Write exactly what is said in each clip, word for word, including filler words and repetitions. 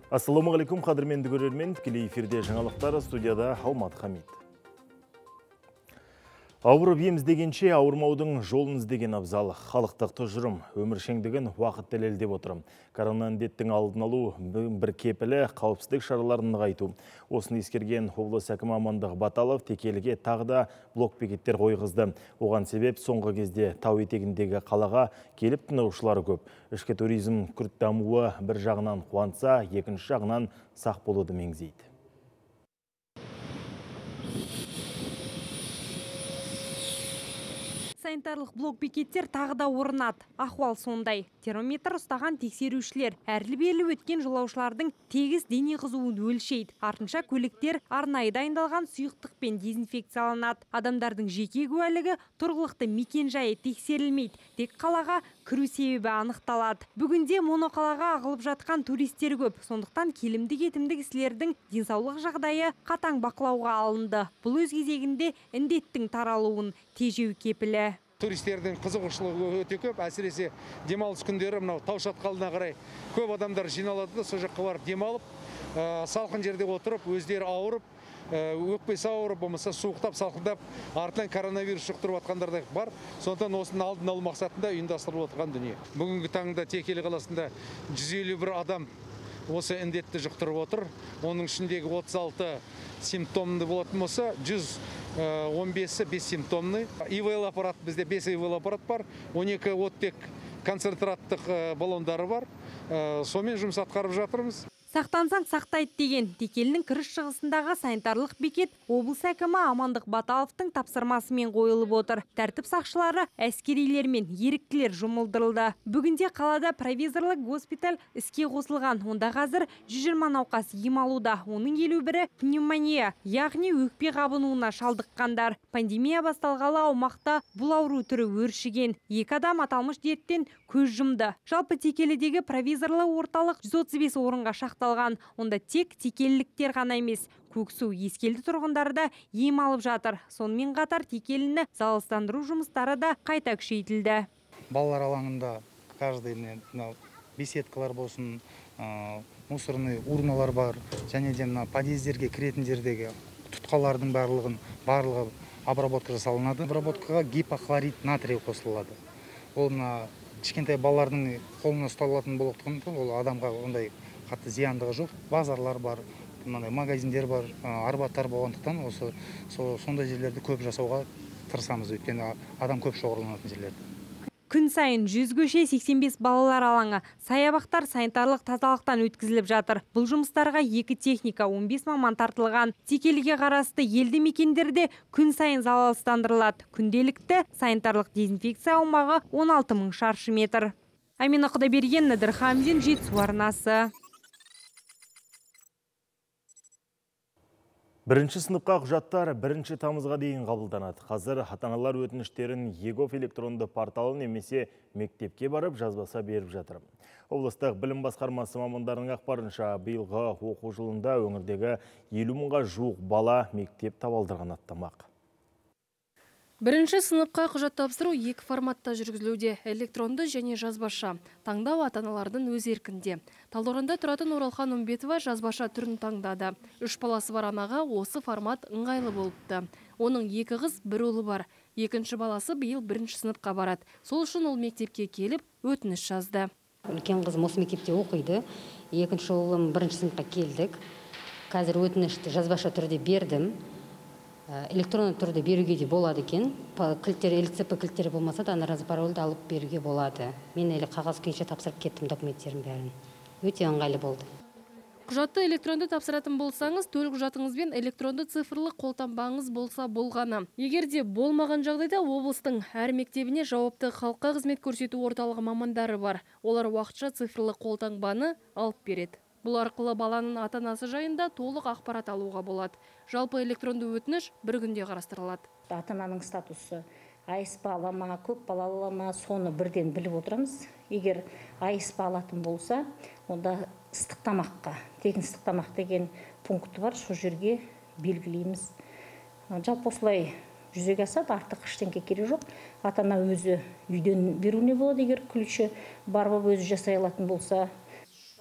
Ассаламағалейкум, қадірменді көрермен, тікелей эфирде жаңалықтар, студияда Алмат Хамид. Ауырып ем іздегенше ауырмаудың жолын іздеген абзал. Халықтық тұжырым, өміршеңдігін уақыт дәлел деп отырым. Коронавирус індеттің алдын алу бір кепілі, қауіпсіздік шараларын нығайту. Осыны ескерген облыс әкімі Амандық Баталов текеліге тағы да блокбекеттер қойғызды. Оған себеп соңғы кезде тау етегіндегі қалаға келіп тынаушылары көп. Ішкі туризм күрт дамуы бір жағынан қуантса, екінші жағынан сақ болуды меңзейді. Санитарлық блок-бекеттер тағы да орнады. Ахуал сондай. Термометр ұстаған тексерушілер әрлі-берлі өткен жолаушылардың тегіс дене қызуын өлшейді. Артынша көліктер арнайы дайындалған сұйықтықпен дезинфекцияланады. Адамдардың жеке куәлігі тұрғылықты мекен-жайы тексерілмейді. Тек қалаға кіру себебі анықталады. Бүгінде моноқалаға ағылып жатқан туристер көп. Сондықтан келімді-кетімді кісілердің денсаулық жағдайы қатаң бақылауға алынды. Бұл өз кезегінде індеттің таралуын тежеу кепілі. Туристердің қызығушылығы өте көп, әсіресе демалыс күндері мынау тау шатқалына қарай көп адамдар жиналады да, сол жаққа барып демалып, салқын жерде отырып, өздері ауырып, өкпесі ауырып, болмаса суықтап, салқындап, артынан коронавирус жұқтырып жатқандар да бар. Сондықтан осының алдын алу мақсатында ұйымдастырылып отырған дүние. Бүгінгі таңда Текелі қаласында жүз елу бір адам осы індетті жұқтырып отыр. Оның ішіндегі отыз алты симптомды болатын болса, жүз он бесі бес симптомны. ИВЛ аппарат, бізде бес ИВЛ аппарат бар, он екі оттек концентраттық баллондары бар. Сонымен жұмыс атқарып жатырмыз. Сақтансаң сақтайды деген Текелінің кіріс шығысындағы санитарлық бекет облыс әкімі Амандық Баталовтың тапсырмасымен қойылып отыр. Тәртіп сақшылары, әскерилер мен еріктілер жұмылдырылды. Бүгінде қалада провизорлық госпиталь іске қосылған. Онда қазір жүз жиырма науқас ем алуда. Оның елу бірі пневмония, яғни өкпе қабынуына шалдыққандар. Пандемия басталғалы аумақта бұл ауру түрі өршіген. Екі адам аталмыш дерттен көз жұмды. Жалпы Текелідегі провизорлы орталық жүз отыз бес орынға шақты. Онда тек текеліліктер ғана емес, Көксу ескелді тұрғындары да ем алып жатыр. Сонымен қатар Текеліні залалсыздандыру жұмыстары да қайта күшейтілді. Балалар алаңында каждый беседкалар болсын, мусорный урналар бар, және де подъездерге кіретін жердегі тұтқалардың барлығын барлығы обработка жасалынады. Обработкаға гипохлорид натрий қосылады. Ол кішкентай балалардың қолына ұсталатын болғандықтан ол адамға ондай қатты зияндығы жоқ. Базарлар бар, магазиндер бар, арбаттар болғандықтан осы сондай жерлерді көп жасауға тырысамыз, өйткені адам көп шоғырланатын жерлерді. Күн сайын жүз көше сексен бес балалар алаңы, саябақтар санитарлық тазалықтан өткізіліп жатыр. Бұл жұмыстарға екі техника, он бес маман тартылған. Текеліге қарасты елді мекендерде күн сайын залалсыздандырылады. Күнделікті санитарлық дезинфекция аумағы он алты мың шаршы метр. Амина Құдайберген, Надыр Хамзин, Жетісу арнасы. Бірінші сыныпқа құжаттар бірінші тамызға дейін қабылданады. Қазір ата-аналар өтініштерін ЕГОВ электронды порталы немесе мектепке барып жазбаса беріп жатыр. Облыстық білім басқармасы мамандарының ақпарынша биылғы оқу жылында өңірдегі елу мыңға жуық бала мектеп табалдырығын аттамақ. Бірінші сыныпқа құжат тапсыру екі форматта жүргізілуде, электронды және жазбаша. Таңдау ата-аналардың өз еркінде. Талдықорғанда тұратын Оралхан Умбетова жазбаша түрін таңдады. Үш баласы бар анаға осы формат ыңғайлы болыпты. Оның екі қыз, бір ұлы бар. Екінші баласы биыл бірінші сыныпқа барады. Сол үшін ол мектепке келіп өтініш жазды. Үлкен қызым осы мектепте оқиды. Екінші ұлым бірінші сыныпқа келдік. Қазір өтінішті жазбаша түрде бердім. Электронды түрде беруге де болады екен. Кілттері, ЛЦП кілттері болмаса да наразы парольді алып беруге болады. Мен әлі қағаз күйінше тапсырып кеттім документтерін бәрін. Өте ыңғайлы болды. Құжатты электронды тапсыратын болсаңыз, төл құжатыңызбен электронды цифрлы қолтаңбаңыз болса болғаны. Егер де болмаған жағдайда облыстың әр мектебіне жауапты халыққа қызмет көрсету орталығы мамандары бар. Олар уақытша цифрлы қолтаңбаны алып береді. Бұл арқылы баланың ата-анасы жайында толық ақпарат алуға болады. Жалпы электронды өтініш бір күнде қарастырылады. Ата-ананың статусы айыс бала ма, көп балалы ма, соны бірден біліп отырамыз. Егер айыс алатын болса, онда ыстық тамаққа, тегін ыстық тамақ деген пункті бар, сол жерге белгілейміз. Жалпы осылай жүзеге асады, артық ештеңе керек жоқ. Ата-ана өзі үйден беруіне болады, егер ключі бар болып өзі жасай алатын болса.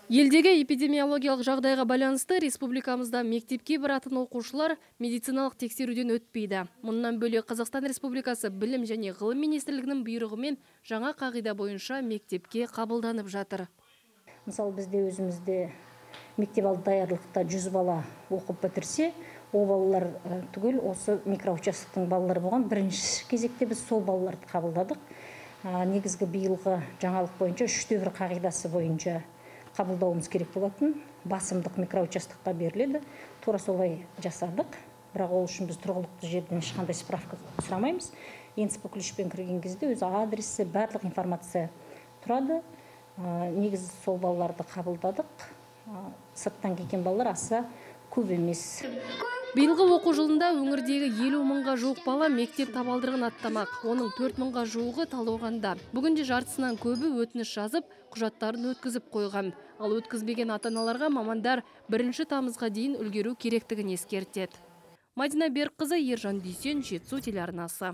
Елдегі эпидемиологиялық жағдайға байланысты республикамызда мектепке баратын оқушылар медициналық тексеруден өтпейді. Мұнан бөлек Қазақстан Республикасы білім және ғылым министрлігінің бұйрығымен жаңа қағида бойынша мектепке қабылданып жатыр. Мысалы, бізде өзімізде мектеп алды даярлықта жүз бала оқып бітірсе, ол балалар түгел осы микроучастоктың балалары болған. Бірінші кезекте біз сол балаларды қабылдадық. Негізгі биылғы жаңалық бойынша үште бір қағидасы бойынша қабылдауымыз керек болатын. Басымдық микроучастокқа беріледі. Тура солай жасадық. Бірақ ол үшін біз тұрғылықты жерден ешқандай справка сұрамаймыз. Енспо ключпен кірген кезде өз адресі, барлық информация тұрады. Негізі сол балаларды қабылдадық. Сырттан келген балалар аса көп емес. Биылғы оқу жылында өңірдегі елу мыңға жуық бала мектеп табалдырығын аттамақ. Оның төрт мыңға жуығы Талдықорғанда. Бүгінде жартысынан көбі өтініш жазып, құжаттарын өткізіп қойған. Ал өткізбеген ата-аналарға мамандар бірінші тамызға дейін үлгеру керектігін ескертеді. Мадина Берікқызы, Ержан Дүйсен, Жетісу телеарнасы.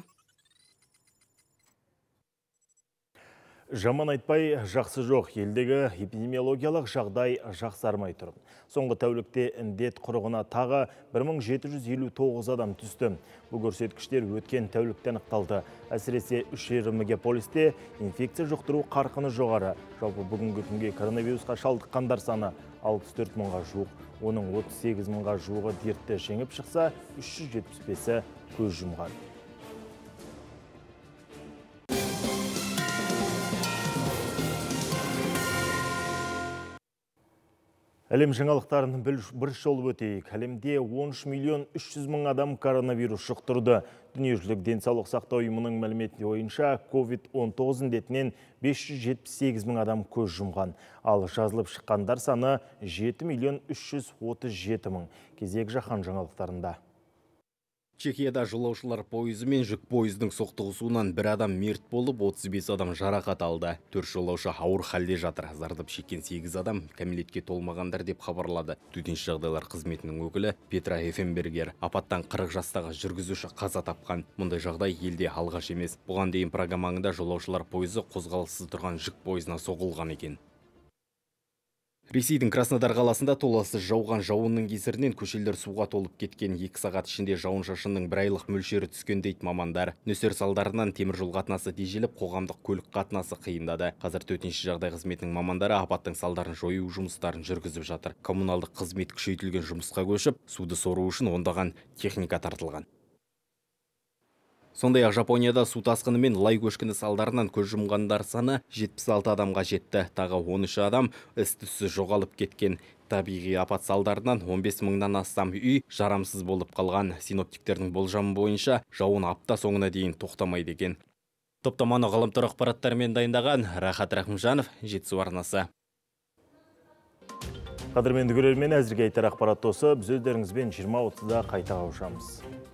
Жаман айтпай, жақсы жоқ. Елдегі эпидемиологиялық жағдай жақсармай тұр. Соңғы тәулікте індет құрығына тағы бір мың жеті жүз елу тоғыз адам түсті. Бұл көрсеткіштер өткен тәуліктен ықталды. Әсіресе үш мегаполисте инфекция жұқтыру қарқыны жоғары. Жалпы бүгінгі күнге коронавирусқа шалдыққандар саны алпыс төрт мыңға жуық. Оның отыз сегіз мыңға жуығы дертті жеңіп шықса, үш жүз жетпіс бесі көз жұмған. Әлем жаңалықтарын бір шолып өтейік. Әлемде он үш миллион үш жүз мың адам коронавирус жұқтырды. Дүниежүзілік денсаулық сақтау ұйымының мәліметі бойынша ковид он тоғыз індетінен бес жүз жетпіс сегіз мың адам көз жұмған. Ал жазылып шыққандар саны жеті миллион үш жүз отыз жеті мың. Кезек жаһан жаңалықтарында. Чехияда жолаушылар пойызы мен жүк пойыздың соқтығысуынан бір адам мерт болып, отыз бес адам жарақат алды. Төрт жолаушы ауыр халде жатыр. Зардап шеккен сегіз адам кәмелетке толмағандар деп хабарлады төтенше жағдайлар қызметінің өкілі Петра Эфенбергер. Апаттан қырық жастағы жүргізуші қаза тапқан. Мұндай жағдай елде алғаш емес. Бұған дейін программаңында жолаушылар пойызы қозғалыссыз тұрған жүк пойызына соғылған екен. Ресейдің Краснодар қаласында толассыз жауған жауынның кесірінен көшелер суға толып кеткен. Екі сағат ішінде жауын-шашынның бір айлық мөлшері түскен дейді мамандар. Нөсер салдарынан темір жол қатынасы тежеліп, қоғамдық көлік қатынасы қиындады. Қазір төтенше жағдай қызметінің мамандары апаттың салдарын жою жұмыстарын жүргізіп жатыр. Коммуналдық қызмет күшейтілген жұмысқа көшіп, суды сору үшін ондаған техника тартылған. Сондай-ақ Жапонияда су тасқыны мен лай көшкіні салдарынан көз жұмғандар саны жетпіс алты адамға жетті. Тағы он үш адам із-түзсіз жоғалып кеткен. Табиғи апат салдарынан он бес мыңнан астам үй жарамсыз болып қалған. Синоптиктердің болжамы бойынша жауын апта соңына дейін тоқтамайды екен. Топтаманы ғаламтор ақпараттармен дайындаған Рахат Рахымжанов, Жетісу арнасы. Қадірменді көрермен, әзірге айтар ақпарат осы. Біз өздеріңізбен жиырма отызда қайта қауышамыз.